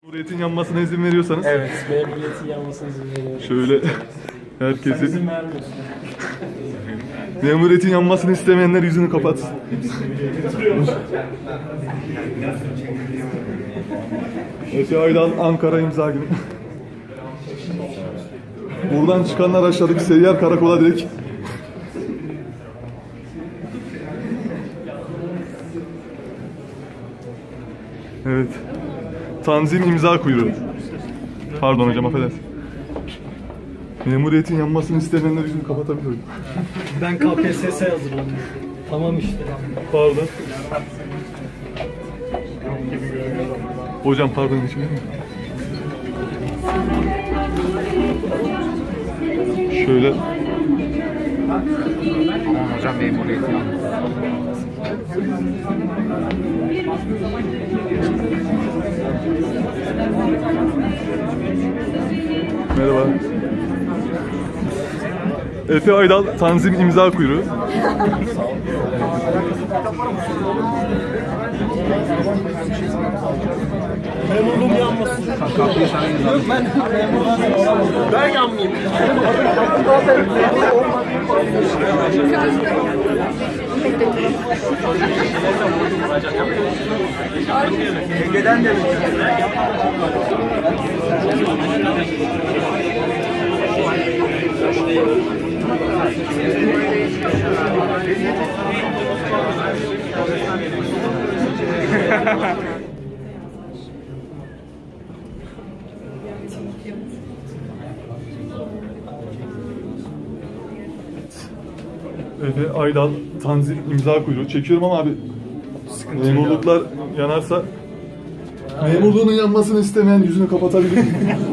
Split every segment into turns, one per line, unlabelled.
Memuriyetin yanmasına izin veriyorsanız.
Evet, memuriyetin yanmasına izin veriyorum.
Şöyle herkesin.
Sen izin vermiyorsun.
Memuriyetin yanmasını istemeyenler yüzünü kapatsın. Efe Aydal Ankara imza günü. Buradan çıkanlar aşağıdaki seyyar karakola direkt. Evet. Tanzim imza kuyruğu. Pardon hocam, affedersin. Memuriyetin yanmasını isteyenler yüzünü kapatabilirim.
Ben KPSS hazırlandım. Tamam işte.
Pardon. Hocam pardon, geçebilir miyim? Şöyle.
Aman hocam memuriyet ya.
Merhaba. Efe Aydal Tanzim imza kuyruğu.
Memurluğum yanmasın. Yok ben yanmayayım.
Ege'den de
Efe Aydal Tanzim imza kuyruğu. Çekiyorum ama abi memurluklar yanarsa memurluğunun yanmasını istemeyen yüzünü kapatabilir.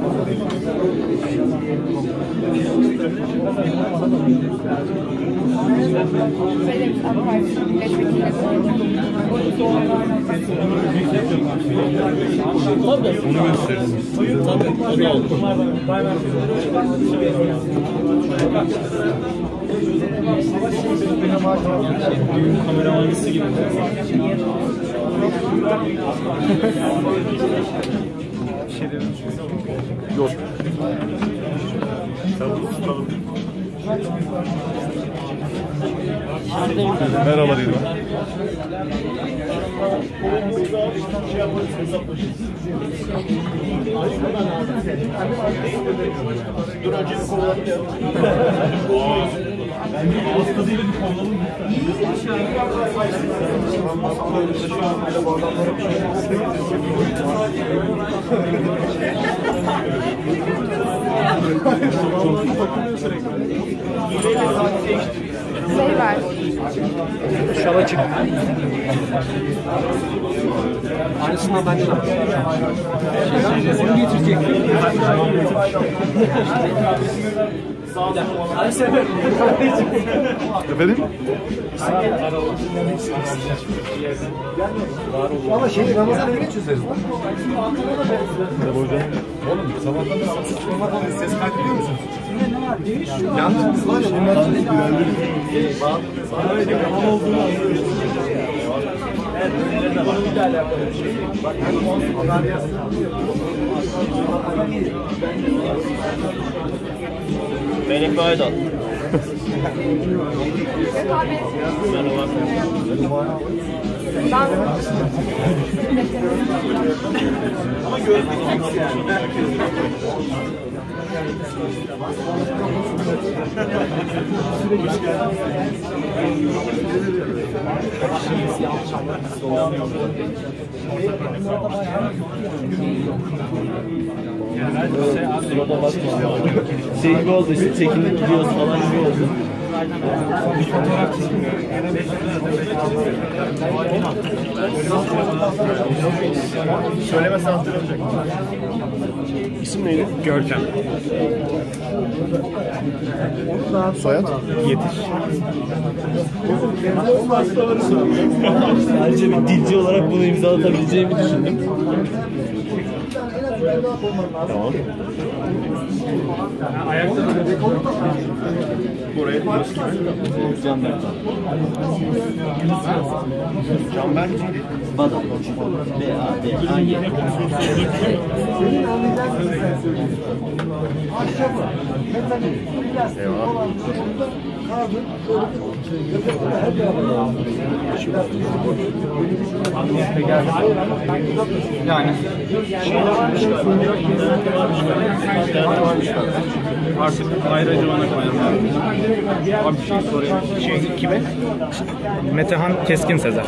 Bunu gösteririz. Tabii. O da olur. Düğün kameramanısı gibi. Bir şey dedim.
Yok. Merhaba diyelim.
Dur önce bir kovalalım ya. Hasta değil bir kovalalım.
Şey var.
Şala çık. Aynısından ben de onu getirecektim. Her sefer.
Efendim?
ama Ramazan'ı öyle çözeriz.
Merhaba hocam.
Oğlum sabahtan da ses kaydediyor musunuz? Yandınız var ya.
Bana olduğunu anlıyoruz. Evet, konuyla alakalı bir şey. Bak, ben Efe Aydal. Merhaba. Ama görmedim. Sırada bakma. Şey gibi oldu işte, çekindik gidiyoruz falan gibi oldu. Bir fotoğraf çekmiyor. Söylemezsen hatırlayacak. İsim neydi? Görkem.
Soyad?
Yetiş. Sadece bir dilci olarak bunu imzalatabileceğimi düşündüm.
Tamam. Buraya diyoruz ki
Canberk.
Canberk
Bada. B-A-D-A-Y.
Yani artık ayrıca ona koyalım. Abi bir şey sorayım. Kime? Metehan Keskin Sezer.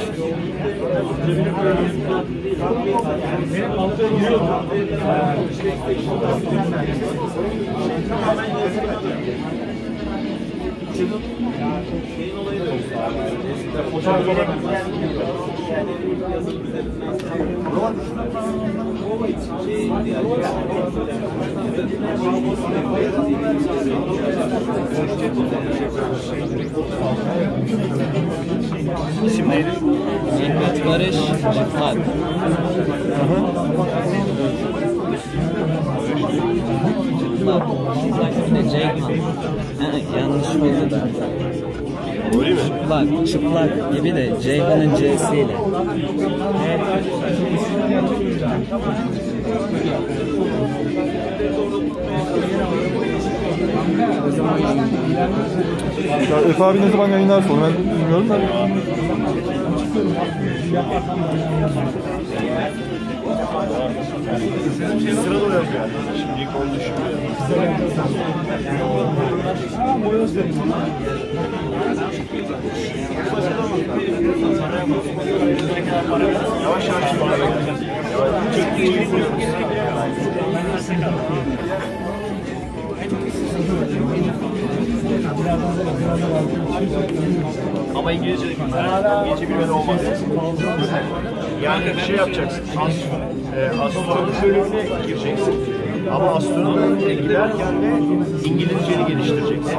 İsim neydi?
Mehmet Barış Çıplak. Çıplak. Bir de Ceyhan. Yanlış oldu da.
Öyle mi?
Çıplak. Çıplak gibi de Ceyhan'ın C'siyle.
Ya Efe abi ne zaman yayınlar sonra ben bilmiyorum da.
Sıra doluyor yani. Şimdi ilk onu düşünüyorum. Yavaş yavaş. Ama İngilizce bilmeden olmaz. Yani bir şey yapacaksın. Astronomi bölümüne gireceksin. Ama astronomi giderken de İngilizceni geliştireceksin.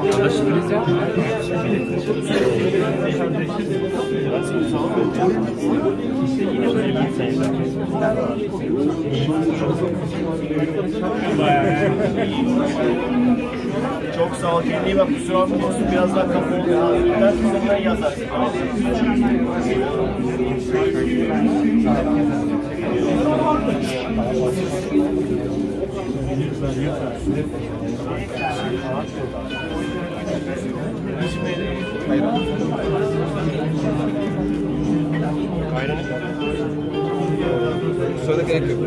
Çok sağ ol. Kendine bak, kusura bakmıyorsun. Biraz daha kafa oluyor. Ders üzerinden yazarsın.
Söyle gerek yok.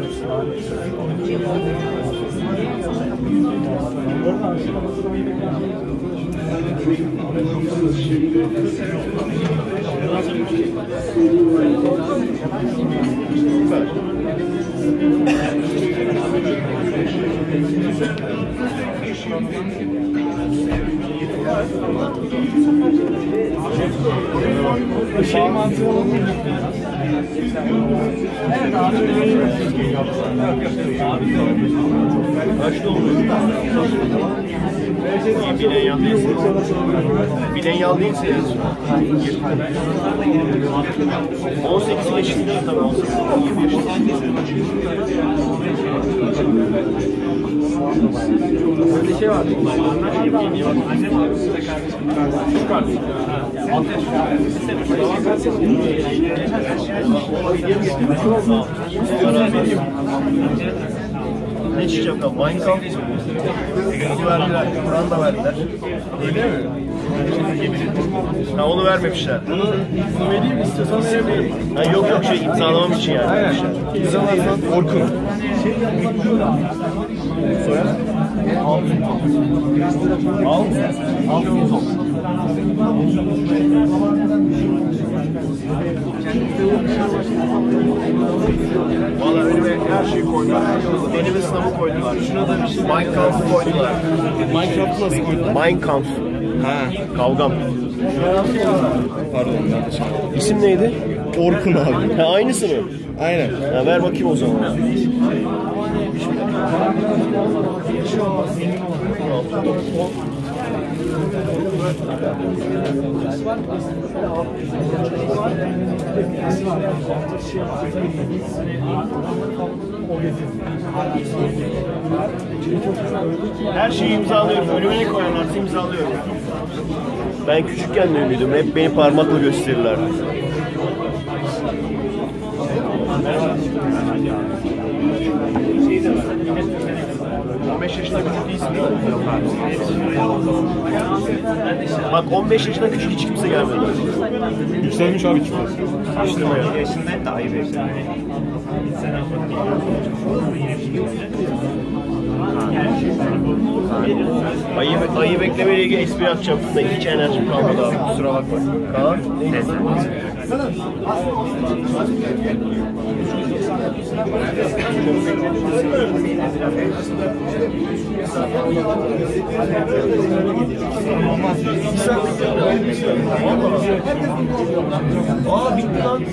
Şey mantığı olur mu? Evet abi.
Kaçta olur? Bilen yan değilse. Bilen yan değilse 18 yaşında tabii 18 20 yaşında.
Böyle şey var. Şu kardeşim.
Ne çıkacak da? Minecraft verdiler, Kur'an da verdiler. Öyle mi? Ha, onu vermemişler.
Bunu vereyim istiyorsan verebilirim.
Ha, yok imzalamam için yani.
Aynen. İmzalarsan Orkun.
Soyad? Altın. Valla önüme her şeyi koydular. Deneme sınavı koydular. Şuna da bir şey. Minecraft'ı koydular.
Minecraft'ı nasıl koydular?
Minecraft.
Ha.
Kavgam.
Pardon yanlış.
İsim neydi?
Orkun abi.
Ha, aynısı mı?
Aynen.
Ha, ver bakayım o zaman. Her şeyi imzalıyorum. Önüme ne koyarlarsa imzalıyorum. Ben küçükken de ünlüydüm. Hep beni parmakla gösterirlerdi. 15 yaşında küçük değilsin değil mi? Bak 15 yaşında küçük hiç kimse gelmedi.
Yükselmiş abi çok.
Açtırma ya.
Yaşında da ayıp yaşında.
Ayı beklemeyle ilgili espri yapacağım. Hiç enerjim kalmadı abi. Kusura bakma. Kaan?
Neyse.
Aa bitti lan.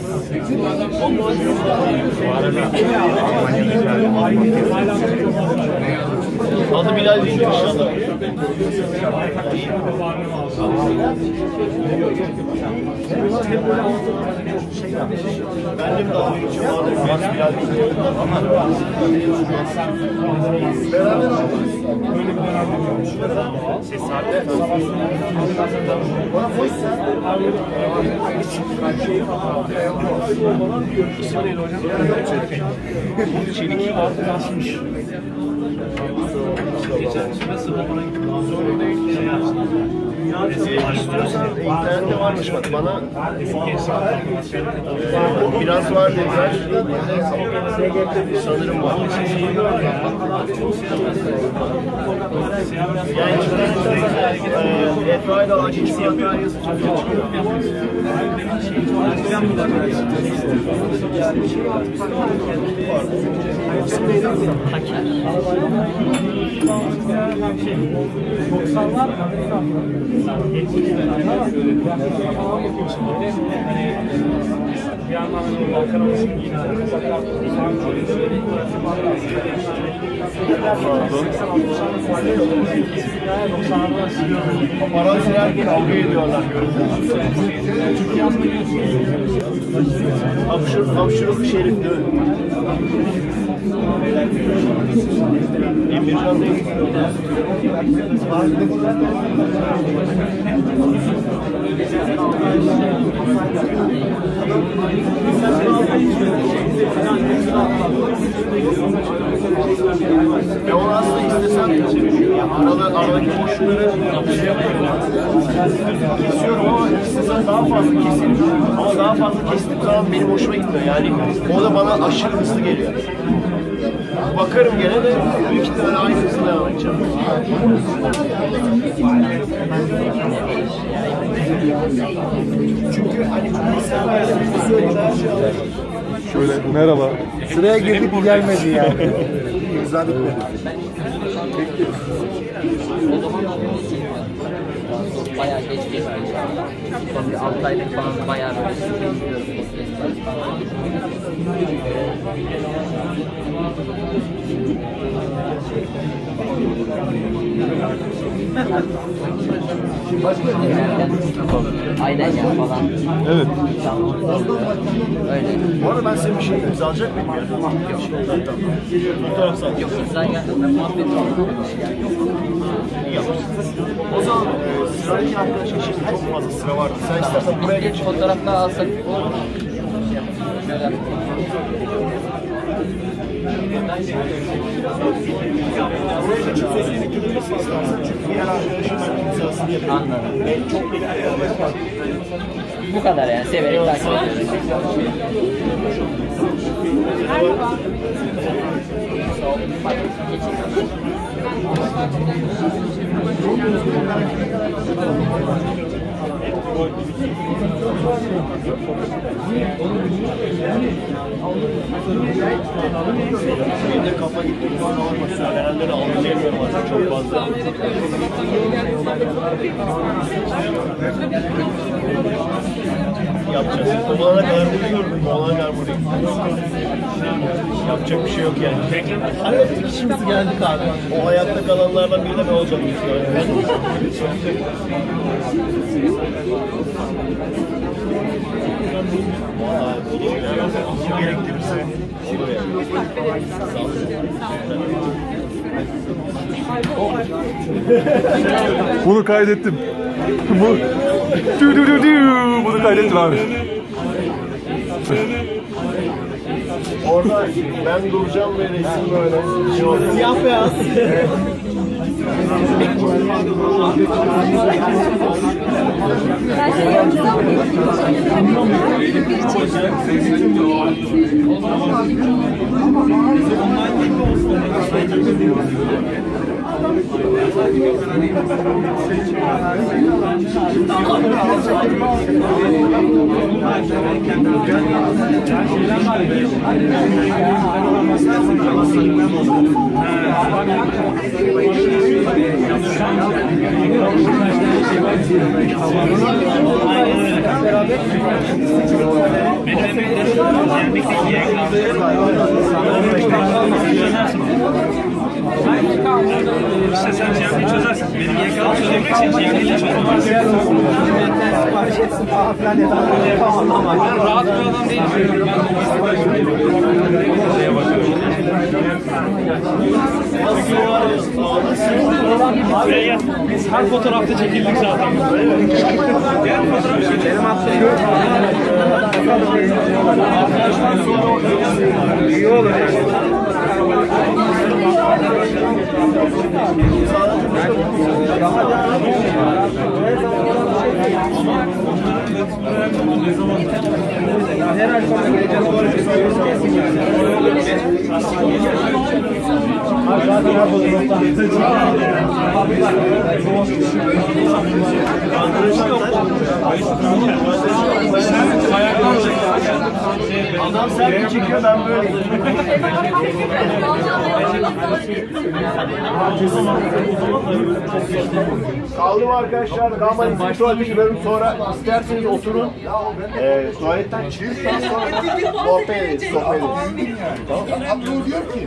Adı Bilal değil inşallah. Ben de mi dalga geçiyorum abi? Ben Bilal değil. Beraber
Ses sabit.
İsmi neydi hocam? Çelik. İstiyorsan internette varmış bak bana biraz var dediler sanırım var. Yani internette Efra'yla acil siyahlar yazıyor.
Bir yandan Balkan olsun
Araziler kavga ediyorlar. Hapşuruk Şerif değil mi? Emircan değil. Ve onu aslında istesem aradaki boşlukları kesiyorum ama istesem daha fazla keseyim. Ama daha fazla kestiğim zaman benim hoşuma gitmiyor. Yani o da bana aşırı hızlı geliyor. Bakarım gene de büyük ihtimalle aynı hızla devam edeceğim. Çünkü hani
Şöyle merhaba.
Sıraya girdik gelmedi yani. İmza bitmedi.
Bayağı geç geçti. Son bir 6 aylık falan bayağı böyle sıkıntı. Aynen ya falan.
Evet.
Öyle.
bu arada ben senin bir şey imzalayacak mıyım ya? Yok. Fotoğraf sadece.
Yok imzaya muhabbet oldu.
İyi yapmışsın. O zaman sıradaki arkadaşın şimdi çok fazla sıra vardı. Sen istersen buraya
Bir
geç.
fotoğraf daha alsak olur mu? Şöyle.
Diğer arkadaşın imzasını yapıyor.
Anladım.
En çok
Bu kadar yani severek takip ediyoruz.
benim de kafa gitti. Söylenenleri anlayamıyorum artık çok fazla. Yapacağız. O olana kadar vuruyorum. O olana kadar vurayım. Yapacak bir şey yok yani.
Hallettik işimizi geldik abi.
O hayatta kalanlardan biri de ben olacağım. Vallahi olur ya. Kim gerektirirse olur yani.
Bunu kaydettim. Bunu kaydettim abi.
Orada ben duracağım ve resim böyle. Şey oluyor.
Siyah beyaz.
İşte sen cihazını çözersin. Benim yakalı çözebilirsin. Cihazını çözemezsin. Ben rahat bir adam değilim. Şeye bakıyorum. Buraya gel. Biz her fotoğrafta çekildik zaten. Gel fotoğraf çekelim. İyi olur yani.
Adam selfie çekiyor, ben böyle. Kaldım arkadaşlar. Kalmanızı tuvalete bölüm sonra isterseniz oturun. Tuvaletten çıktıktan sonra sohbet ederiz. Abdül diyor ki.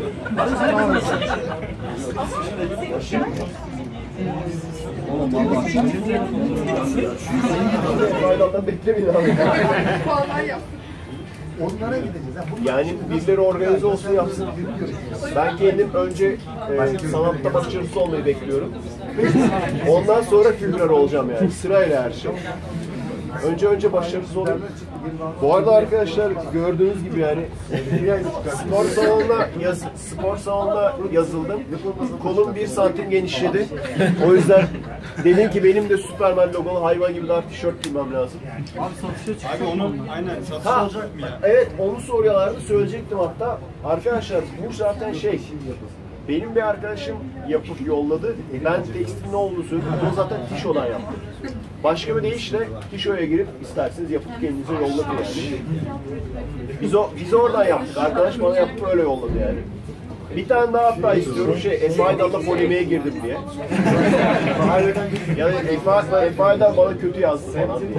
Yani birileri organize olsun yapsın. Ben kendim önce sanatta başarısız olmayı bekliyorum. Ondan sonra figürer olacağım yani. Sırayla her şey. Önce başarısız olayım. Bu arada arkadaşlar gördüğünüz gibi yani spor salonuna yazıldım. Kolum 1 santim genişledi. O yüzden dedim ki benim de Superman logolu hayvan gibi daha tişört giymem lazım.
Abi onu aynen satış olacak mı ya?
Evet onu soruyorlardı, söyleyecektim hatta. Arkadaşlar bu zaten benim bir arkadaşım yapıp yolladı. Ben tekstil ne olduğunu söyledim. O zaten tişodan yaptı. Başka bir deyişle tişoya girip isterseniz yapıp kendinize yolladı yani. Biz oradan yaptık. Arkadaş bana yapıp öyle yolladı yani. Bir tane daha hatta istiyorum Efe Aydal'la polemiğe girdim diye. Yani Efe Aydal bana kötü yazdı falan diye.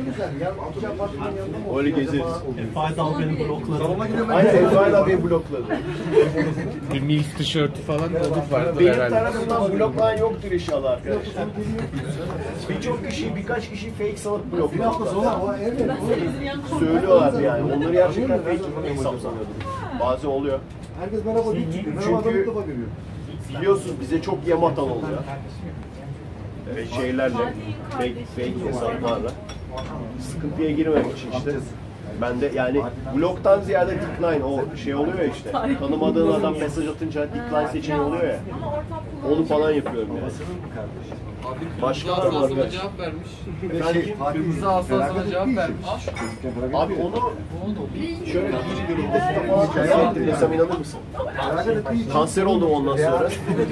Öyle gezeriz.
Efe Aydal beni blokladı.
Aynen Efe Aydal beni blokladı.
Bir Mills tişörtü falan olur vardı
Benim
herhalde.
tarafından bloklayan yoktur inşallah arkadaşlar. Birkaç kişi fake sanıp blokladı. Söylüyorlardı yani. Onları gerçekten fake sanıyordum. Bazen oluyor.
Herkes merhaba deyip çıkıyor.
Çünkü biliyorsunuz bize çok yem atan oluyor. Şeylerle, fake hesaplarla. Sıkıntıya girmemek için işte. Ben de yani bloktan ziyade decline o oluyor ya işte. Tanımadığın adam mesaj atınca decline seçeneği oluyor ya. Onu falan yapıyorum yani. Başka var mı arkadaş?
Cevap vermiş.
Kırmızı
Aslan sana cevap vermiş.
Abi onu şöyle bir yılda falan kanser ettim desem inanır mısın? Kanser oldum ondan sonra.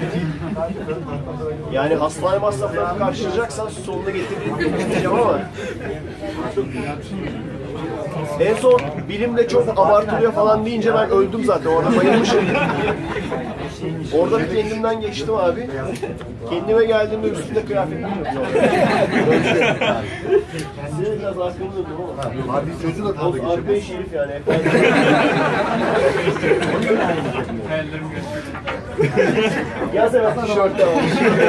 Yani hastane masraflarını karşılayacaksan sonuna getireceğim ama en son bilimde çok abartılıyor falan deyince ben öldüm zaten orada bayılmışım. Orada bir kendimden geçtim abi. Kendime geldiğimde üstümde kıyafet yok. Size biraz arkamı döndüm ama.
Abi çocuğu da kaldı
Arkaya şerif yani. Yaz evet tişörtte var.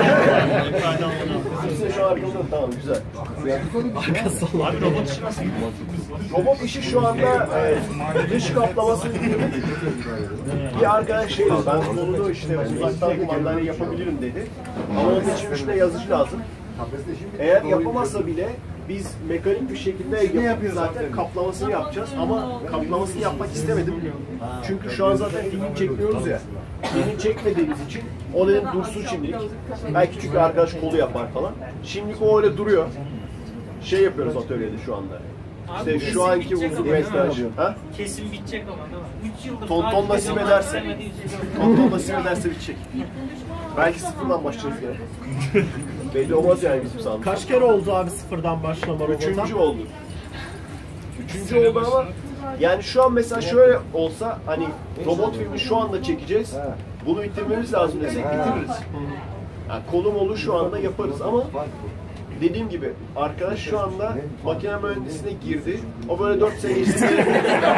Size şu arkamda tamam güzel.
Abi robot işi nasıl?
Robot işi şu anda dış kaplaması bir arkadaş şey ben bunu işte uzaktan kumandayla yapabilirim dedi. Ama onun için işte yazıcı lazım. Eğer yapamazsa bile biz mekanik bir şekilde yapıp zaten kaplamasını yapacağız ama kaplamasını yapmak istemedim. Çünkü şu an zaten film çekmiyoruz ya. Film çekmediğimiz için o dedim dursun şimdilik. Belki çünkü arkadaş kolu yapar falan. Şimdilik o öyle duruyor. Şey yapıyoruz atölyede şu anda. İşte şu anki uzun mesaj.
Kesin bitecek ama değil mi? 3 yıldır
Tonton nasip ederse. Tonton nasip ederse bitecek. Belki sıfırdan başlarız gene. Belli olmaz yani bizim sağımız.
Kaç kere oldu abi sıfırdan başlama robota?
Üçüncü oldu. Üçüncü oldu ama yani şu an mesela şöyle olsa hani robot filmi şu anda çekeceğiz. Bunu bitirmemiz lazım desek bitiririz. Yani kolum olur şu anda yaparız ama dediğim gibi arkadaş şu anda makine mühendisliğine girdi. O böyle 4 sene geçti.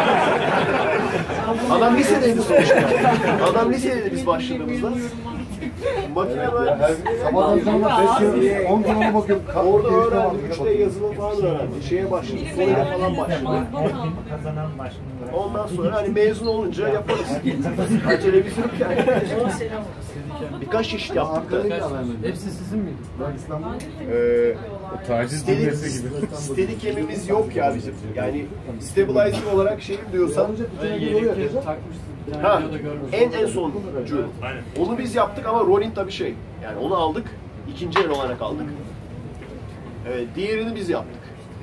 Adam lisedeydi sonuçta. Adam lisedeydi biz başladığımızda. Makine mühendisliğine
Sabahdan sonra 5 yıl, 10 gün ona bakıyorum.
orada öğrendi. 3D yazılım falan öğrendi. Şeye başladı. Soyla falan başladı. Ondan sonra hani mezun olunca yaparız. Televizyon yani. Birkaç çeşit yaptık da.
Hepsi sizin miydi?
Taciz cümlesi gibi.
Steady cam'imiz yok ya bizim. Yani stabilizer olarak şeyim diyorsan ha, en sonuncu. Onu biz yaptık ama rolling tabii şey. Yani onu aldık. İkinci el olarak aldık. Diğerini biz yaptık.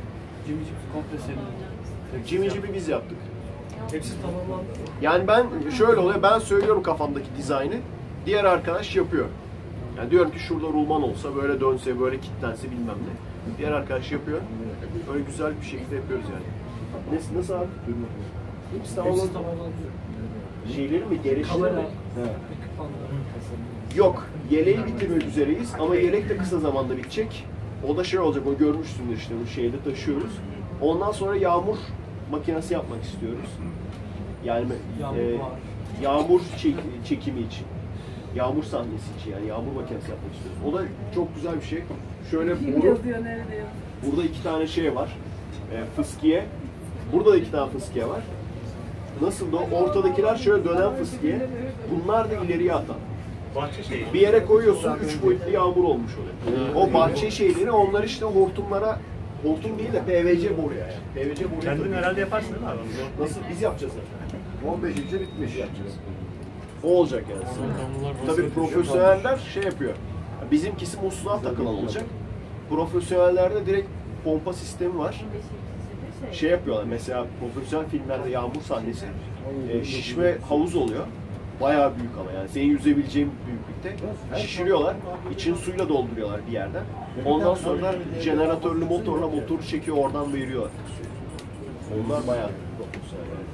Jimmy Jeep'i biz yaptık.
Hepsi tamamlandı.
Yani ben şöyle oluyor, ben söylüyorum kafamdaki dizaynı, diğer arkadaş yapıyor. Yani diyorum ki şurada rulman olsa, böyle dönse, böyle kilitlense bilmem ne. Diğer arkadaş yapıyor. Böyle güzel bir şekilde yapıyoruz yani. Nasıl abi? Hepsi tamamlandı. Şeyleri mi, gelişleri mi? Yok, yeleği bitirmek üzereyiz ama yelek de kısa zamanda bitecek. O da şey olacak, o görmüşsündür işte, bu şeyde taşıyoruz. Ondan sonra yağmur makinesi yapmak istiyoruz. Yani yağmur çekimi için. Yağmur sahnesi için yani yağmur makinesi yapmak istiyoruz. O da çok güzel bir şey. Şöyle burada 2 tane şey var. Fıskiye. Burada da 2 tane fıskiye var. Nasıl da ortadakiler şöyle dönen fıskiye. Bunlar da ileriye atan.
Bahçe şeyi.
Bir yere koyuyorsun 3 boyutlu yağmur olmuş oluyor. O bahçe şeyleri onlar işte hortumlara, hortum değil de PVC boruya yani. PVC boruya.
Kendin herhalde yaparsın değil mi abi?
Nasıl? Biz yapacağız zaten.
15 ince bitmiş yapacağız.
O olacak yani. Tabii profesyoneller şey yapıyor. Bizimkisi musluğa takılan olacak. Profesyonellerde direkt pompa sistemi var. Şey yapıyorlar mesela profesyonel filmlerde yağmur sahnesi şişme havuz oluyor. Bayağı büyük ama yani senin yüzebileceğin büyüklükte. Şişiriyorlar. İçini suyla dolduruyorlar bir yerden. Ondan sonra jeneratörlü motorla motoru çekiyor oradan veriyorlar. Onlar bayağı profesyonel yani.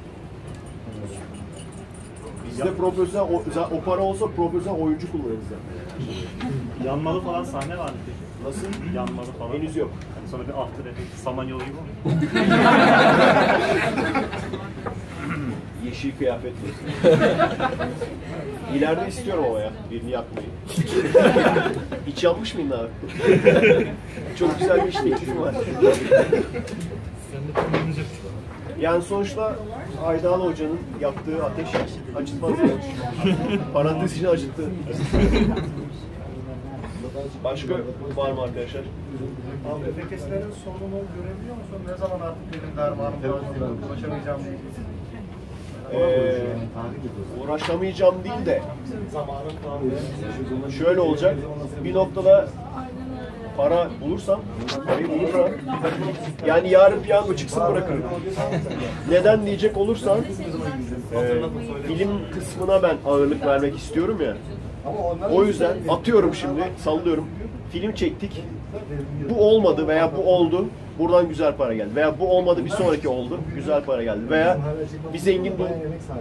Bizde profesyonel, o para olsa profesyonel oyuncu kullanırız yani.
Yanmalı falan sahne var mı peki?
Nasıl?
Yanmalı falan.
Henüz yok.
Yani sonra bir after effect, Samanyolu gibi mi?
Yeşil kıyafetli. İleride istiyorum ama ya, birini yakmayı. Hiç yanmış mıyım abi? Çok güzel bir iş teklifim var. Yani sonuçta Aydalı Hoca'nın yaptığı ateş acıtmaz yani. Parantez içine acıttı. Başka var mı arkadaşlar?
Abi efekeslerin sonunu görebiliyor musun? Ne zaman artık benim dermanım ulaşamayacağım diye.
Uğraşamayacağım değil de şöyle olacak, bir noktada para bulursam, parayı bulursam, yani yarın piyango çıksın bırakırım. Neden diyecek olursan, film kısmına ben ağırlık vermek istiyorum ya. O yüzden atıyorum şimdi, sallıyorum, film çektik, bu olmadı veya bu oldu, Buradan güzel para geldi. Veya bu olmadı bir sonraki oldu. Güzel para geldi. Veya bir zengin bu.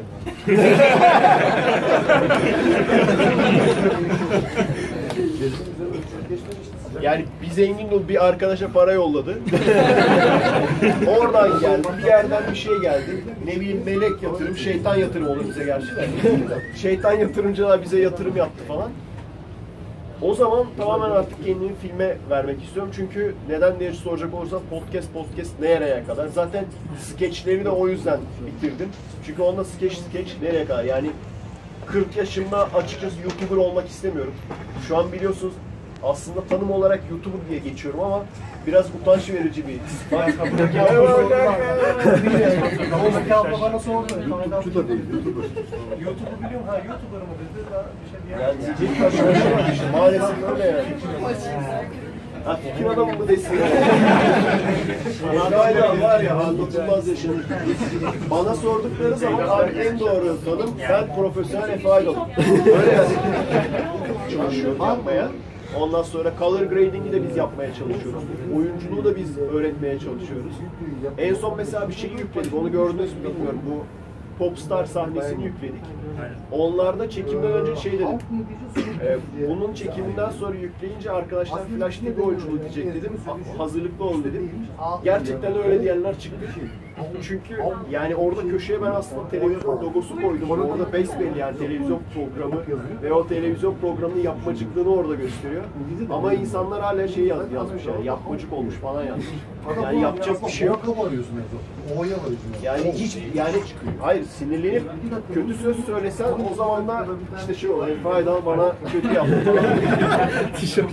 Yani bir zengin bir arkadaşa para yolladı. Oradan geldi. Bir yerden bir şey geldi. Ne bileyim melek yatırım, şeytan yatırım olur bize gerçi de. Şeytan yatırımcılar bize yatırım yaptı falan. O zaman tamamen artık kendimi filme vermek istiyorum. Çünkü neden diye soracak olursan podcast nereye kadar? Zaten skeçleri de o yüzden bitirdim. Çünkü onda skeç nereye kadar? Yani 40 yaşımda açıkçası YouTuber olmak istemiyorum. Şu an biliyorsunuz aslında tanım olarak YouTuber diye geçiyorum ama biraz utanç verici bir
abla bana sordu. YouTuber değil, YouTuber. YouTuber biliyorum, ha YouTuber mı dedi, daha bir şey diyemem.
yani işte, maalesef öyle yani. Ha, fikir adamı mı desin? Hala var ya, anlatılmaz yaşanır. Bana sordukları zaman abi en doğru tanım, ben profesyonel Efe Idol. Öyle yani. Çalışıyorum yapmaya. Ondan sonra color grading'i de biz yapmaya çalışıyoruz. Oyunculuğu da biz öğretmeye çalışıyoruz. En son mesela bir şeyi yükledik, onu gördünüz mü bilmiyorum. Bu Popstar sahnesini yükledik. Onlarda çekimden önce şey dedim. Bunun çekiminden sonra yükleyince arkadaşlar Flash TV oyunculuğu diyecek dedim. Hazırlıklı olun dedim. Gerçekten öyle diyenler çıktı. Çünkü yani orada köşeye ben aslında televizyon logosu koydum. Orada besbelli yani televizyon programı ve o televizyon programının yapmacıklığını orada gösteriyor. Ama insanlar hala şey yazmış yani yapmacık olmuş falan yazmış. Yani yapacak bir şey yok. Yani hiç yani hayır sinirlenip kötü söz söylesen o zamanlar işte şey olur. Faydalı bana kötü yaptı. Tişört.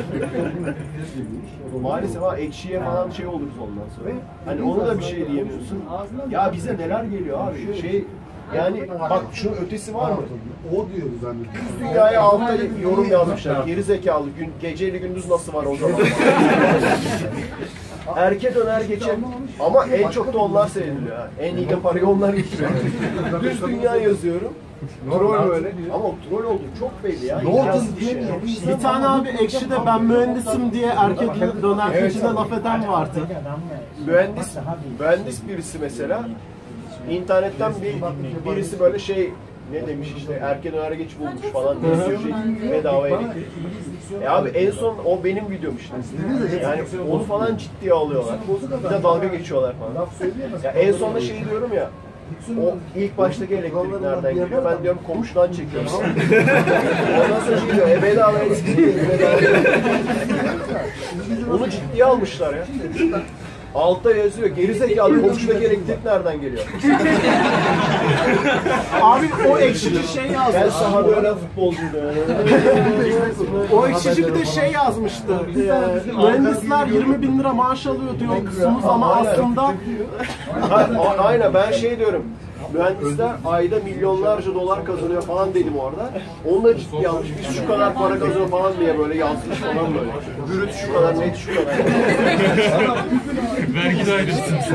Maalesef ekşiye falan şey oluruz ondan sonra. Hani onu da bir şey diyemiyorsun. Ya bize neler geliyor abi? Şey yani bak şunun ötesi var mı?
O diyoruz hani.
Dünyaya altta yorum yazmışlar. Geri zekalı geceyle gündüz nasıl var o zaman? Erke döner geçer ama en çok da onlar seviliyor. En iyi de parayı onlar getiriyor. Düz dünya yazıyorum. Troll böyle ama troll oldu çok belli ya.
Bir tane abi Ekşi'de ben mühendisim diye erkek döner keçide laf eden vardı.
Mühendis birisi mesela internetten birisi böyle şey ne demiş işte erken döner geç bulmuş falan diye şey bedavaya gitti. Abi en son o benim videom işte. Yani onu falan ciddiye alıyorlar. Bir de dalga geçiyorlar falan. Ya en sonunda şey diyorum ya. O ilk baştaki elektrik nereden geliyor? Ben diyorum komşudan çekiyorum. Ondan sonra şey diyor, bedavaya gitti. Onu ciddiye almışlar ya. Altta yazıyor, gerizekalı komşudaki elektrik nereden geliyor?
Abi o Ekşici şey yazmış.
Ben sahada ölen futbolcuydu.
O Ekşici bir de şey yazmıştı. Mühendisler 20.000 lira maaş alıyor diyorsunuz ama aslında...
Aynen ben şey diyorum. Mühendisler ayda milyonlarca dolar kazanıyor falan dedim orada. Onu da ciddiye almış. Biz şu kadar para kazanıyor falan diye böyle yazmış falan böyle. Brüt şu kadar, net şu kadar.
Vergi dairesiniz.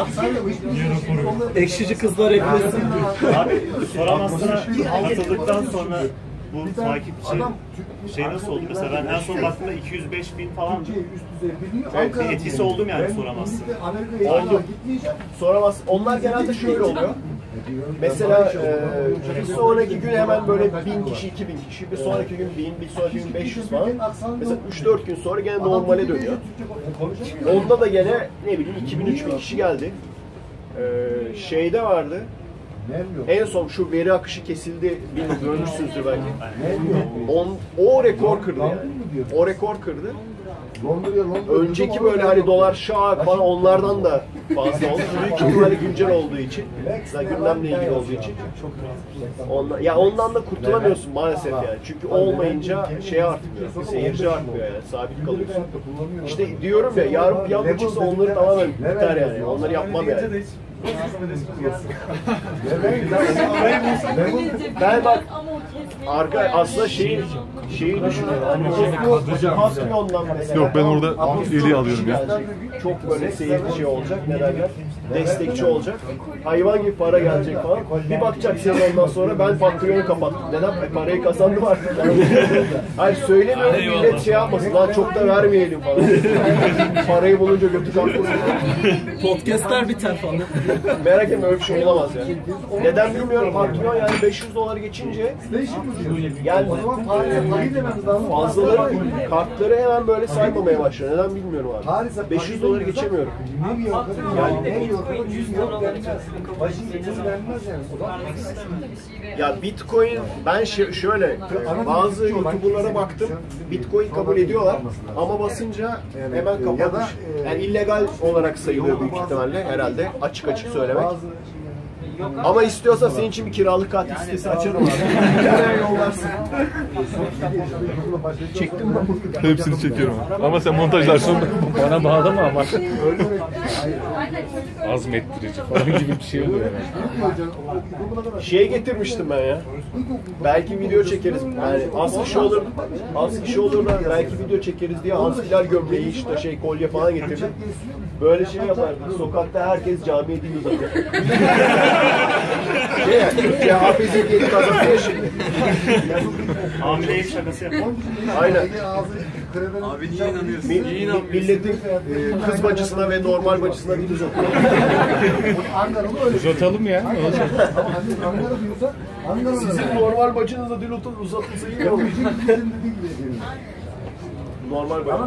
Ekşici kızlar eklesin.
Abi Soramazsın'a atıldıktan sonra bu takipçi şey nasıl oldu? Mesela ben en son baktığımda 205.000 falan bir etkisi oldum yani Soramazsın.
Oldu. Soramaz. Onlar genelde şöyle oluyor. Mesela bir sonraki gün hemen böyle 1000 kişi, 2000 kişi, bir sonraki gün 1000, bir sonraki gün 500 falan. Mesela 3-4 gün sonra gene normale dönüyor. Onda da gene ne bileyim 2000-3000 kişi geldi. Şeyde vardı. En son şu veri akışı kesildi, bilmiyorum görmüşsünüzdür belki. O rekor kırdı yani. O rekor kırdı. Önceki böyle hani dolar şak falan onlardan da fazla oldu. Büyük ihtimalle güncel olduğu için, gündemle ilgili olduğu için. Ondan da kurtulamıyorsun maalesef yani. Çünkü olmayınca şey artmıyor, seyirci artmıyor yani, sabit kalıyorsun. İşte diyorum ya, yarın bir yapacaksa onları tamamen biter yani. Onları yapmam yani. Ben bak aslında şeyi düşünüyorum. Hani Patreon'dan mesela.
Yok ben orada üyeliği alıyorum ya.
Çok böyle seyirci olacak, ne derler? Destekçi olacak. Hayvan gibi para gelecek falan. Bir bakacaksın ondan sonra ben Patreon'u kapattım. Neden? Parayı kazandım artık. Hayır söylemiyorum, millet şey yapmasın. Lan çok da vermeyelim falan. Parayı bulunca götü kalkmasın.
Podcast'ler biter falan.
Merak etme, öyle bir şey olamaz ya. Neden bilmiyorum, Patreon yani $500 geçince yani fazlaları, kartları hemen böyle saymamaya başlıyor. Neden bilmiyorum abi. $500 geçemiyorum. Ya Bitcoin, ben şöyle bazı YouTuber'lara baktım, Bitcoin kabul ediyorlar ama basınca hemen kapatmış. Yani illegal olarak sayılıyor büyük ihtimalle herhalde, açık açık söylemek. Ama istiyorsa senin için bir kiralık katil sitesi açarım abi. Nereye yollarsın? Çektim mi?
Hepsini çekiyorum. Ama sen montajlarsın.
Bana bağlama ama. Azmettirici falan gibi bir şey oluyor yani.
Şey getirmiştim ben ya. Belki video çekeriz. Yani az kişi olur da belki video çekeriz diye Hans Hilal gömleği, işte kolye falan getirdim. Böyle şey yapardık. Sokakta herkes camiye dil uzatıyor. Türkçe hafizlik yeni kazanıyor şimdi.
Hamileyim şakası yapalım.
Aynen. Abi niye inanıyorsun? Milletin kız bacısına ve normal bacısına dil uzatıyor.
Uzatalım ya. Ne olacak?
Sizin normal bacınıza dil uzatılsa iyi olur. Normal bacı.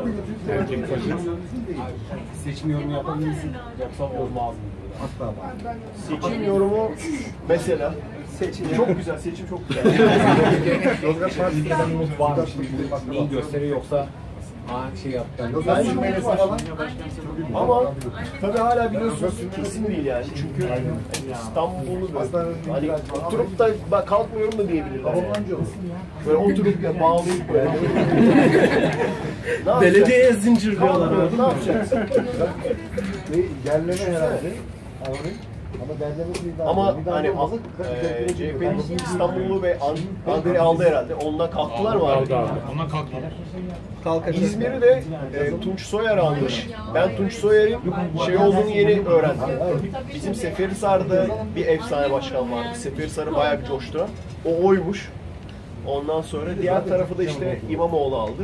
Seçim yorumu yapabilirsin. Yoksa olmaz mı?
Seçim yorumu mesela. Çok güzel, seçim çok güzel.
Yozgat Partisi'nden umut varmış. Neyi gösteriyor yoksa şey yaptı.
Ben ama tabii hala biliyorsunuz kesin değil yani. Çünkü İstanbul'u hani oturup da kalkmıyorum da diyebilirler. Böyle oturup ya bağlayıp böyle.
Belediyeye zincirliyorlar.
Ne yapacaksın?
Yerleme herhalde.
Ama hani CHP'nin İstanbul'u ve Ankara'yı aldı herhalde. Ondan kalktılar mı abi?
Ondan kalktılar.
İzmir'i de Tunç Soyer almış. Ben Tunç Soyer'in şey olduğunu yeni öğrendim. Bizim Seferihisar'da bir efsane başkan vardı. Seferihisar'ı bayağı bir coştu. O oymuş. Ondan sonra diğer tarafı da işte İmamoğlu aldı.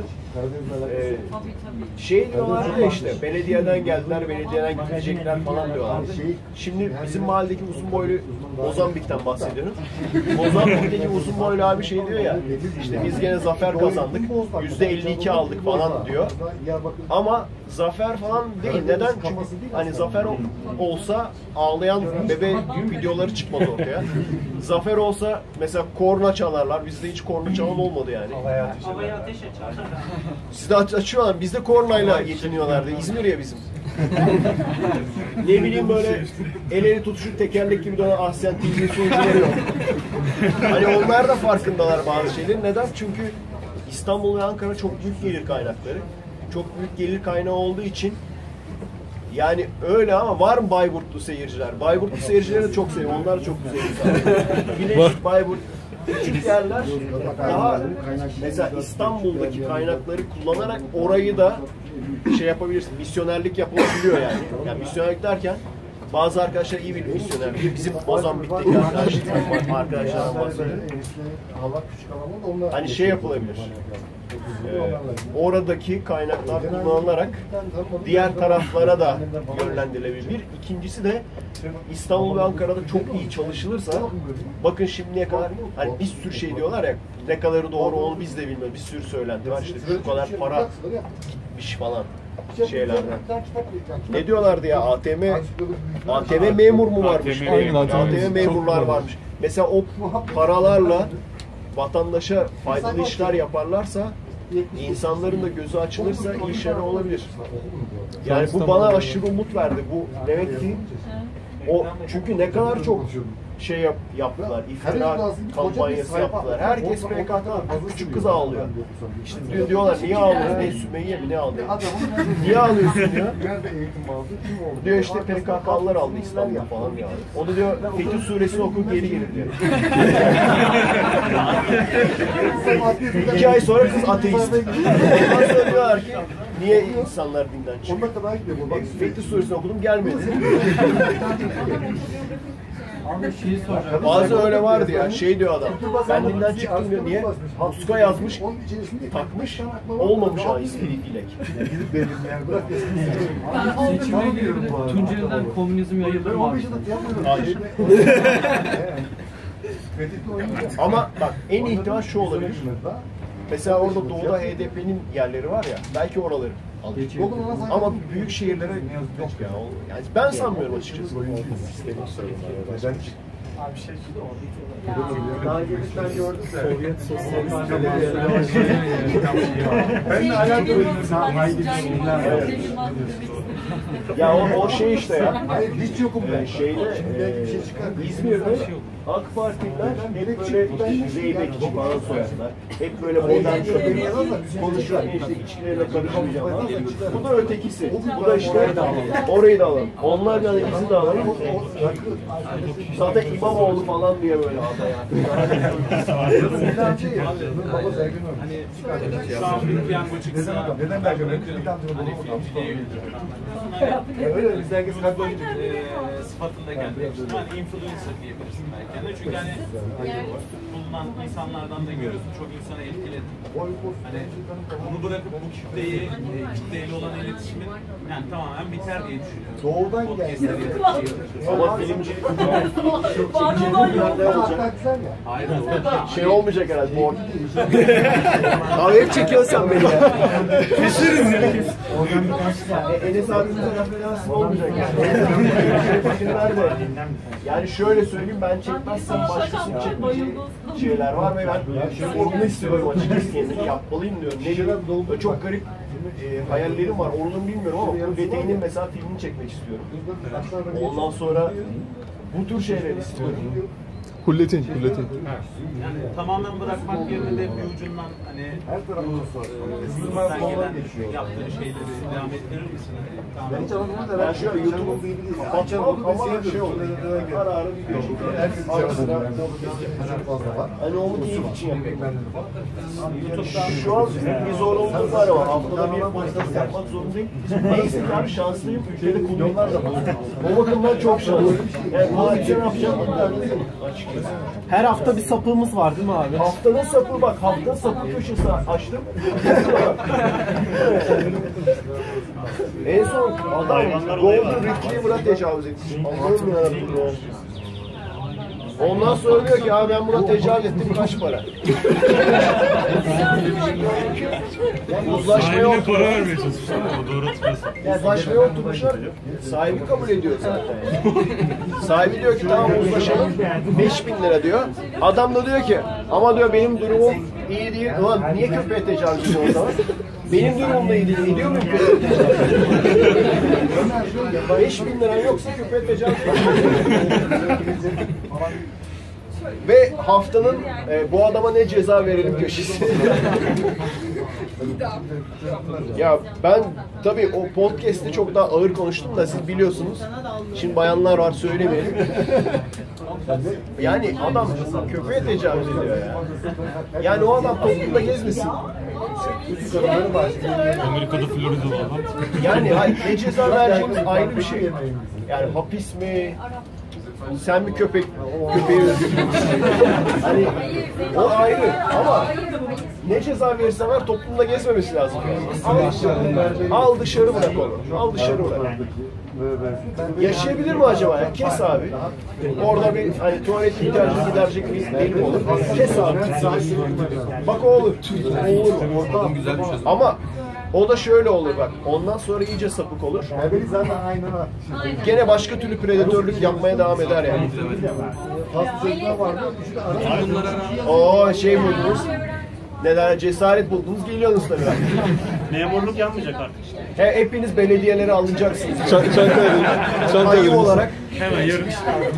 Şey diyorlardı ya işte, belediyeden geldiler, belediyeden gidecekler falan diyorlardı. Şimdi bizim mahalledeki uzun boylu Mozambik'ten bahsediyorum. Mozambik'teki uzun boylu abi şey diyor ya, işte biz gene zafer kazandık, %52 aldık falan diyor. Ama zafer falan değil. Neden? Çünkü hani zafer olsa ağlayan bebe videoları çıkmaz ortaya. Zafer olsa mesela korna çalarlar. Bizde hiç korna çalan olmadı yani.
Havaya ateş açar.
Sizde açıyorlar. Bizde kornayla yetiniyorlardı. İzmir ya bizim. Ne bileyim böyle el ele tutuşup tekerlek gibi dönen Ahsen TV sunucuları yok. Hani onlar da farkındalar bazı şeylerin. Neden? Çünkü İstanbul ve Ankara çok büyük gelir kaynakları. Çok büyük gelir kaynağı olduğu için yani öyle ama var mı Bayburtlu seyirciler? Bayburtlu seyircileri de çok seviyorum. Onlar da çok güzel insanlar. Bilecik, Bayburt küçük yerler daha mesela İstanbul'daki kaynakları kullanarak orayı da şey yapabilirsin. Misyonerlik yapılabiliyor yani. Yani misyonerlik derken bazı arkadaşlar iyi bilir misyonerlik. Bizim Mozambik'teki arkadaşlardan bahsediyorum. Hani şey yapılabilir. Oradaki kaynaklar kullanılarak diğer taraflara da yönlendirilebilir. Bir. İkincisi de İstanbul ve Ankara'da çok iyi çalışılırsa, bakın şimdiye kadar hani bir sürü şey diyorlar ya, ne kadarı doğru onu biz de bilmiyoruz. Bir sürü söylenti var işte, şu kadar para gitmiş falan şeylerden. Ne diyorlardı ya, ATM memur mu varmış? ATM memurlar varmış. Mesela o paralarla vatandaşa faydalı işler yaparlarsa, insanların da gözü açılırsa iyi şeyler olabilir. Yani bu bana aşırı umut verdi. Bu demek ki O çünkü ne kadar çok şey yaptılar, iftira kampanyası yaptılar. Herkes PKK'dan küçük kız ağlıyor. İşte diyorlar niye ağlıyorsun? Ne Sümeyye mi ne ağlıyor? Niye ağlıyorsun diyor. Diyor işte PKK'lılar aldı İstanbul'u falan diyor. O da diyor Fetih Suresini oku geri gelir diyor. 2 ay sonra kız ateist. Ondan sonra diyorlar ki niye insanlar dinden çıkıyor? Fetih Suresini okudum gelmedi. Bazı öyle vardı ya, şey diyor adam, ben dinden çıktım diyor, niye? Suka yazmış, takmış, olmamış ha dilek.
Seçime giriyorum Tunceli'den komünizm yayılır mı abi?
Hayır. Ama bak en iyi ihtimal şu olabilir. Mesela orada doğuda HDP'nin yerleri var ya, belki oraları alır. Ama büyük şehirlere yok ya. Yani ben sanmıyorum açıkçası.
Abi şey daha gelişten gördüm de Sovyet sosyalist ben de hayal
ya o şey işte ya.
Hayır hiç yokum ben.
Şeyde İzmir'de AK Partililer hep böyle Zeybekçi falan soyarlar. Hep böyle modern konuşuyor işte içkilerine karışmayacağım. Bu da ötekisi. Bu da işte orayı da alalım. Onlar da bizi de alalım. Zaten İmamoğlu falan diye böyle adaya.
Hani şu an bir piyango çıksa
neden belki öyle biz herkes
sıfatında geldi. Yani influencer diyebilirsin belki. Çünkü hani bulunan insanlardan da görüyorsun. Çok insanı etkiledi. Hani bunu bırakıp bu kitleyle olan iletişimin yani tamamen biter diye düşünüyorum.
Doğudan geldi.
Ama filmci ne olacak?
Hayır.
Şey olmayacak herhalde. Borg. Abi hep çekiyorsun sen beni ya. Düşürüz ya. Enes abimizin referansı olmayacak yani. Yani şöyle söyleyeyim, ben çekmezsem başkasının çekmeyeceği şeyler var ve ben onu istiyorum açıkçası, kendimi yapmalıyım diyorum. Ne bileyim, çok garip hayallerim var, onu bilmiyorum ama Beteğinin mesela filmini çekmek istiyorum. Ondan sonra bu tür şeyler istiyorum.
Hulletin.
Yani tamamen bırakmak yerine de bir ucundan hani sizden gelen yaptığı şeyleri devam ettirir misin?
Ben şu an YouTube'u kapatacağım ama şey oldu. Kararı video çekiyor. Hani onu keyif için yapıyorum. Şu an bir zorunluluk var ama haftada bir podcast yapmak zorundayım. Neyse abi şanslıyım. Ülkede kullanımlar da var. O bakımdan çok şanslıyım. Yani bu akşam yapacağım açıkçası.
Her hafta bir sapığımız var değil mi abi?
Haftanın sapı bak, hafta sapı köşesi açtım. En son adam Golden Retriever'a tecavüz etmiş. Allah'ım yarabbim. Ondan sonra diyor ki abi ben buna tecavüz ettim, kaç para? Uzlaşmaya oturmuşlar. Uzlaşmaya oturmuşlar. Sahibi kabul ediyor zaten. Sahibi diyor ki tamam uzlaşalım. 5.000 lira diyor. Adam da diyor ki ama diyor benim durumum iyi değil. Ulan niye köpeğe tecavüz ediyor o zaman? Benim durumum da iyi değil. Ediyor muyum köpeğe tecavüz? 5.000 lira yoksa köpeğe tecavüz ve haftanın bu adama ne ceza verelim köşesi. Ya ben tabii o podcast'te çok daha ağır konuştum da siz biliyorsunuz. Şimdi bayanlar var söylemeyelim. Yani adam köpeğe tecavüz ediyor ya. Yani o adam toplumda gezmesin.
Amerika'da Florida'da adam.
Yani ne ceza vereceğimiz ayrı bir şey. Yani hapis mi? Sen mi köpeği öldürdün? Hani o ayrı ama ne ceza verirsen ver toplumda gezmemesi lazım. Al dışarı bırak onu. Al dışarı bırak. Yaşayabilir mi acaba ya? Kes abi. Orada bir hani tuvalet ihtiyacını giderecek bir elim olur. Kes abi. Bak o olur. O olur. Ama o da şöyle olur bak. Ondan sonra iyice sapık olur. Gene başka türlü predatörlük yapmaya devam eder yani. O şey buldunuz. Neler cesaret buldunuz, geliyorsunuz tabii.
Memurluk yanmayacak artık.
Hepiniz belediyelere alınacaksınız.
Çankaya
Ayı olarak.
Hemen yarın.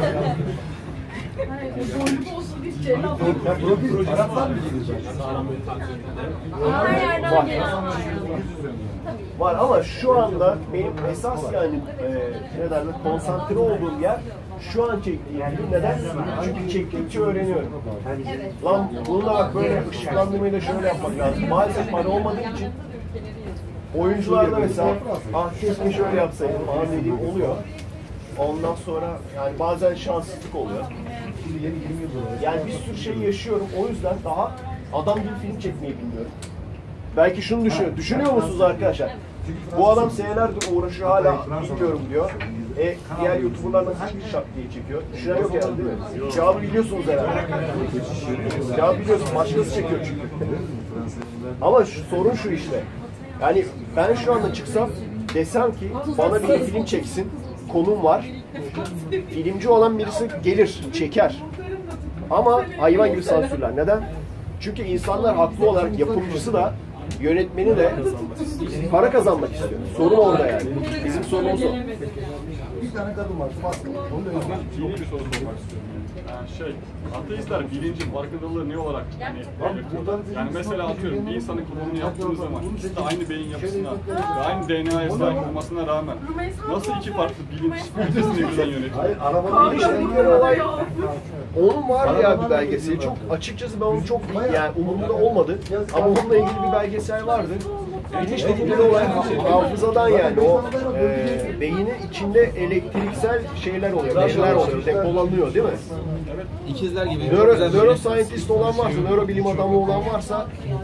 Araplar mı gidecek?
Her yerden geliyor.
Var ama şu anda benim esas yani ne derler konsantre olduğum yer şu an çektiğim film. Neden? Çünkü çektikçe öğreniyorum. Lan bununla bak böyle ışıklandırmayı da şöyle yapmak lazım. Maalesef para olmadığı için oyuncularda mesela keşke şöyle yapsaydım falan dediğim oluyor. Ondan sonra yani bazen şanssızlık oluyor. Yani bir sürü şey yaşıyorum. O yüzden daha adam gibi film çekmeyi bilmiyorum. Belki şunu düşünüyor musunuz arkadaşlar? Bu adam senelerdir uğraşıyor hala bilmiyorum diyor. Diğer YouTuber'lar nasıl şak diye çekiyor? Düşünen yok herhalde değil mi? Cevabı biliyorsunuz herhalde. Cevabı biliyorsun. Başkası çekiyor çünkü. Ama sorun şu işte. Yani ben şu anda çıksam desem ki bana bir film çeksin. Konum var. Filmci olan birisi gelir, çeker. Ama hayvan gibi sansürler. Neden? Çünkü insanlar haklı olarak yapımcısı da yönetmeni de para kazanmak istiyor. Sorun orada yani. Bizim sorunumuz o.
Bir tane kadın var. Onu da
Yeni bir soru sormak istiyorum. Yani ateistler bilincin farkındalığı ne olarak yani mesela atıyorum bir insanın kurulumunu yaptığımız zaman ikisi de aynı beyin yapısına ve aynı DNA'ya sahip olmasına rağmen nasıl iki farklı bilinç ötesini birden yönetiyor?
Hayır, arabanın ilişkileri olay. Onun var ya bir belgeseli. Çok açıkçası ben onu çok yani umurumda olmadı. Ama onunla ilgili bir belgesel vardı. Bilinç dedikleri olay hafızadan yani o beynin içinde elektriksel şeyler oluyor, neler oluyor, depolanıyor değil mi?
İkizler gibi.
Neuroscientist olan varsa, nörobilim adamı olan varsa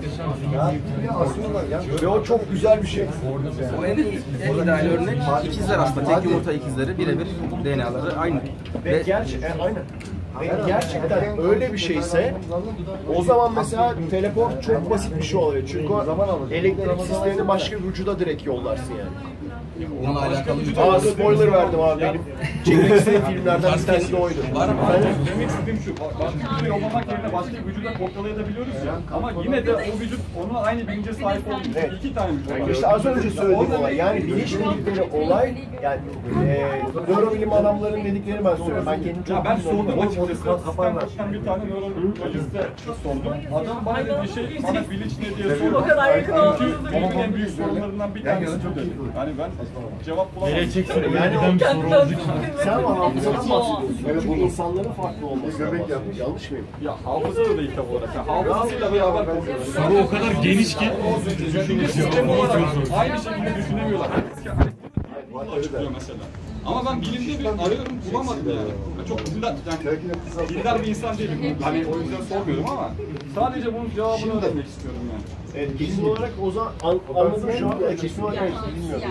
ve o çok güzel bir şey.
O en ideal örnek ikizler aslında. Tek yumurta ikizleri birebir DNA'ları aynı.
Ve aynen. Ve gerçekten öyle bir şeyse o zaman mesela teleport çok basit bir şey oluyor. Çünkü o elektrik sistemini başka bir vücuda direkt yollarsın yani.
Bununla alakalı bir
spoiler verdim abi benim. Çekmek istediğim filmlerden bir tanesi de oydu.
Demek istediğim şu, başka vücuda yollamak yerine başka bir vücuda kopyalayabiliyoruz ya. Ama yine de o vücut onun aynı bilince sahip olduğu için iki tane vücut var.
İşte az önce söylediğim olay, yani bilinç dedikleri olay, yani nörobilim adamların dedikleri ben söylüyorum. Ben kendim çok
ben sordum açıkçası. Stanford'dan bir tane nörolojiste sordum. Adam bana dedi bir şey, bana bilinç ne diye sordu.
O kadar yakın
Çünkü bilimin en büyük sorunlarından bir tanesi bu dedi. Yani ben cevap bulamadım.
Yani sen ama hafızadan bahsediyorsun. Evet, bu insanların farklı olması. Göbek yapmış. Yanlış mıyım?
Ya hafıza da değil tabi olarak. Yani hafızasıyla beraber konuşuyoruz.
Soru o kadar geniş ki.
Düşünce sistemi olarak aynı şekilde düşünemiyorlar. Açıklıyor mesela. Ama ben bilimde bir arıyorum bulamadım yani. Çok dindar bir insan değilim. Hani o yüzden sormuyorum ama sadece bunun cevabını öğrenmek istiyorum yani.
Evet, kesin olarak o zaman anladım şu anda kesin olarak bilmiyorum.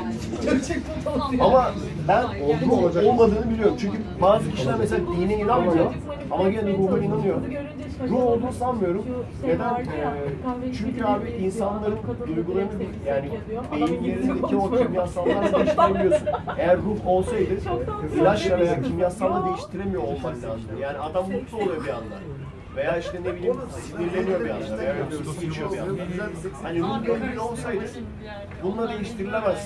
Ama ben olmadığını biliyorum. Çünkü bazı kişiler mesela dine inanmıyor ama gene ruha inanıyor. Ruh olduğunu sanmıyorum. Neden? Çünkü abi insanların duygularını yani beyinlerindeki o kimyasallarla değiştiremiyorsun. Eğer ruh olsaydı ilaçla veya kimyasalla değiştiremiyor olman lazım. Yani adam mutlu oluyor bir anda. Veya işte ne bileyim sinirleniyor bir anda veya su içiyor bir anda. Hani ruh böyle olsaydı bununla değiştirilemez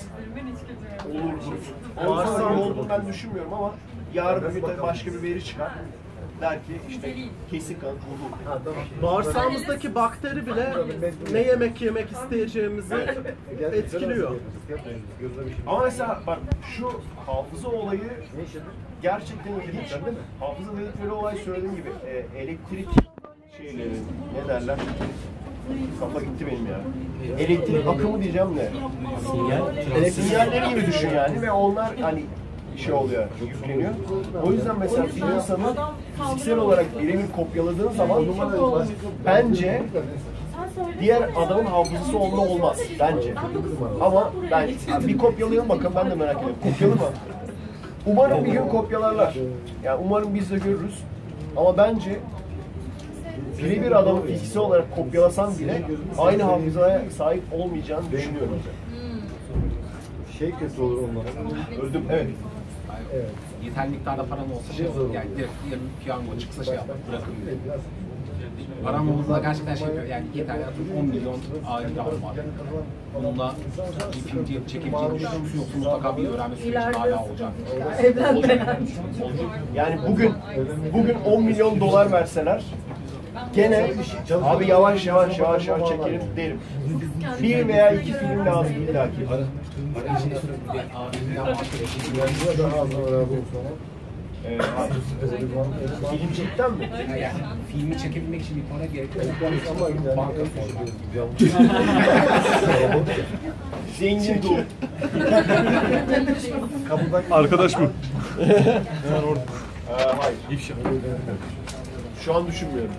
olurdu. Varsa olduğunu ben düşünmüyorum ama yarın bir başka bir veri çıkar. Der ki işte kesin kanıt bulduk.
Bağırsağımızdaki bakteri bile ne yemek isteyeceğimizi etkiliyor.
Ama mesela bak şu hafıza olayı gerçekten ilginç. Hafıza dedikleri olay söylediğim gibi elektrik şeyleri ne derler? Kafa gitti benim ya. Elektrik akımı diyeceğim de. Sinyalleri gibi düşün yani ve onlar hani şey oluyor, yükleniyor. O yüzden mesela bir insanı fiziksel olarak birebir kopyaladığın zaman bence diğer adamın hafızası onunla olmaz bence. Ama ben bir kopyalayalım bakalım, ben de merak ediyorum. Kopyalı mı? Umarım bir gün kopyalarlar. Yani umarım biz de görürüz. Ama bence birebir adamı fiziksel olarak kopyalasan bile aynı hafızaya sahip olmayacağını düşünüyorum.
Şey kötü olur onlara.
Öldüm, evet.
Evet. Yeterli miktarda param olsa şey olur. Yani direkt yarın piyango çıksa şey yapmak bırakın. param olduğunda gerçekten şey yapıyor. Yani yeter ya 10 milyon aileler var. Onunla bir film çekebileceğini düşünüyor musun? Yoksa mutlaka bir öğrenme süreci hala olacak.
Yani bugün 10 milyon dolar verseler gene abi yavaş yavaş çekelim derim. Bir veya iki film lazım illaki. Filmcilikten mi?
Yani filmi çekebilmek için bir para gerekiyor. Banka
Zengin dolu.
Arkadaş mı?
Hayır. Şu an düşünmüyorum.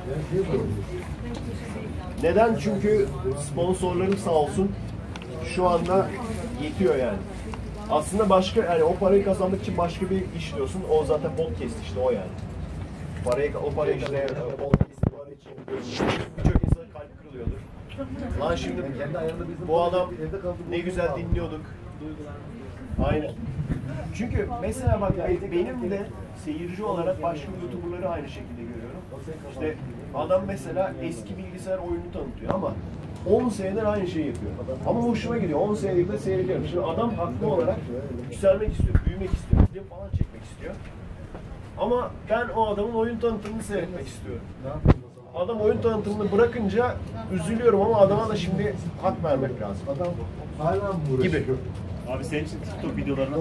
Neden? Çünkü sponsorlarım sağ olsun şu anda yetiyor yani. Aslında başka yani o parayı kazanmak için başka bir iş diyorsun. O zaten podcast işte o yani. O parayı işte podcast için birçok insanın kalbi kırılıyordur. Lan şimdi bu adam ne güzel dinliyorduk. Aynen. Çünkü mesela bak benim de seyirci olarak başka YouTuber'ları aynı şekilde görüyorum. İşte adam mesela eski bilgisayar oyunu tanıtıyor ama 10 senedir aynı şeyi yapıyor. Ama hoşuma gidiyor. 10 senedir de seyrediyorum. Şimdi adam haklı olarak yükselmek istiyor, büyümek istiyor, film falan çekmek istiyor. Ama ben o adamın oyun tanıtımını seyretmek istiyorum. Adam oyun tanıtımını bırakınca üzülüyorum ama adama da şimdi hak vermek lazım. Gibi.
Abi senin için TikTok videolarına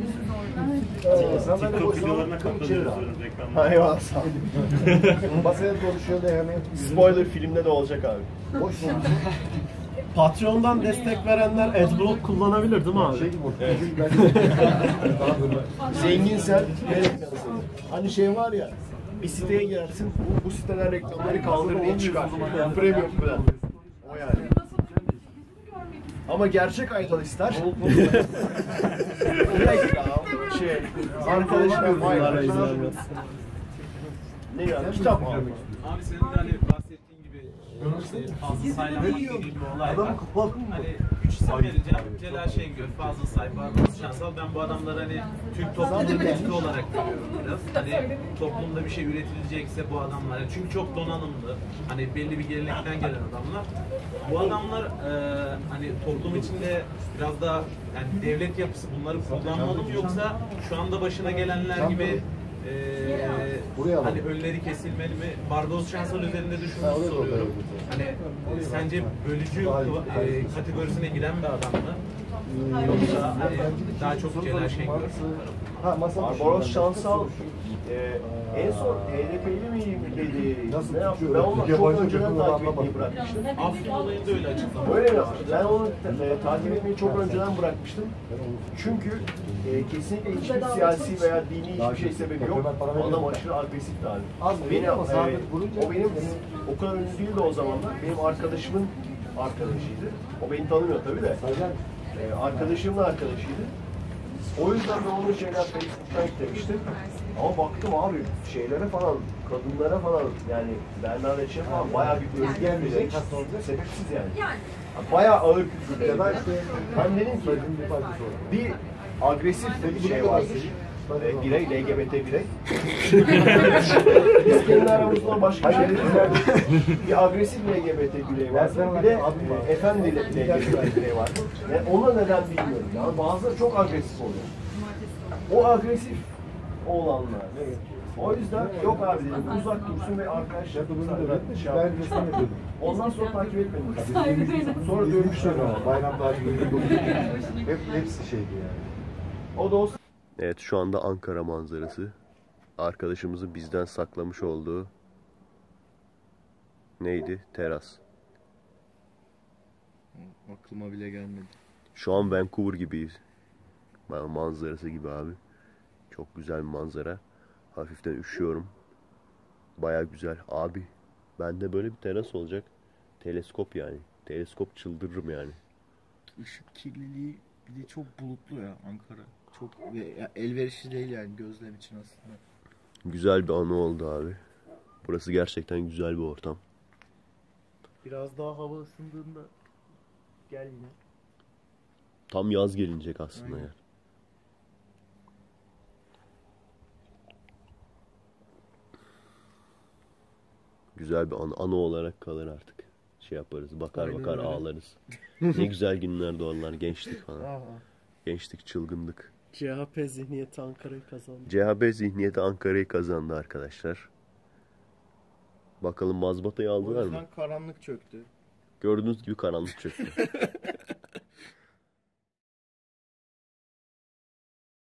TikTok videolarına katlanıyoruz reklamlar.
Eyvallah sağ ol. Basaya konuşuyor da hemen. Spoiler filmde de olacak abi.
Patreon'dan destek verenler AdBlock kullanabilir değil mi abi?
Evet. Zenginsen hani şey var ya bir siteye girersin bu siteler reklamları kaldırır diye çıkar. Premium plan. O yani. Ama gerçek italistler şey arkadaşlar ne yani kitap abi.
Abi senin de hani bahsettiğin gibi fazla sayılan gibi bir olay var. Hani 3 isim vereceğim. Celal Şengör, Fazıl Say, Barbaros Şansal. Ben bu adamları hani Türk toplumunda bir olarak görüyorum biraz. Hani toplumda bir şey üretilecekse bu adamlar. Çünkü çok donanımlı. Hani belli bir gelenekten gelen adamlar. Bu adamlar hani toplum içinde biraz daha yani devlet yapısı bunları kullanmalı mı yoksa şu anda başına gelenler gibi hani önleri kesilmeli mi? Barbaros Şansal üzerinde de şunu soruyorum. Hani sence bölücü kategorisine giren bir adam mı? Yoksa hani daha çok Celal Şengör
Barbaros Şansal en son HDP'li miyim dedi. Ne yaptı? Ben onu çok önceden takip etmeyi bırakmıştım.
Afrin olayında öyle açıklama.
Öyle mi? Ben onu takip etmeyi çok önceden bırakmıştım. Çünkü kesinlikle hiçbir siyasi veya dini hiçbir şey sebebi yok. Adam aşırı agresifti abi. O benim o kadar ünlü değildi o zamanlar. Benim arkadaşımın arkadaşıydı. O beni tanımıyor tabii de. Arkadaşımın arkadaşıydı. O yüzden ben onun şeyler Facebook'tan eklemiştim. Ama baktım abi şeylere falan, kadınlara falan yani Bernard'e falan bayağı bir özgür bir sebepsiz yani. Bayağı ağır küfürler. Ben dedim ki bir agresif bir şey var. Birey, LGBT birey. Biz kendi aramızda başka şeyler bir agresif LGBT birey var. Bir de efendi LGBT birey var. Yani ona neden bilmiyorum. Yani bazıları çok agresif oluyor. O agresif olanlar. O yüzden yok abi dedim uzak dursun ve arkadaşlar ondan sonra takip etmedim. Sonra dövmüşler ama.
Bayram takip edildi. Hepsi şeydi yani.
O da olsun.
Evet şu anda Ankara manzarası. Arkadaşımızın bizden saklamış olduğu neydi? Teras.
Aklıma bile gelmedi.
Şu an Vancouver gibiyiz. Manzarası gibi abi. Çok güzel bir manzara. Hafiften üşüyorum. Baya güzel. Abi bende böyle bir teras olacak. Teleskop yani. Teleskop çıldırırım yani.
Işık kirliliği bir de çok bulutlu ya Ankara. Çok elverişli değil yani gözlem için aslında.
Güzel bir anı oldu abi. Burası gerçekten güzel bir ortam.
Biraz daha hava ısındığında gel yine.
Tam yaz gelinecek aslında ya. güzel bir anı olarak kalır artık. Şey yaparız, bakar
Aynen
bakar
öyle.
ağlarız. Ne güzel günlerdi onlar, gençlik falan.
Aha.
Gençlik, çılgınlık.
CHP zihniyeti Ankara'yı kazandı.
CHP zihniyeti Ankara'yı kazandı arkadaşlar. Bakalım mazbatayı
O
aldılar mı?
yüzden karanlık çöktü.
Gördüğünüz gibi karanlık çöktü.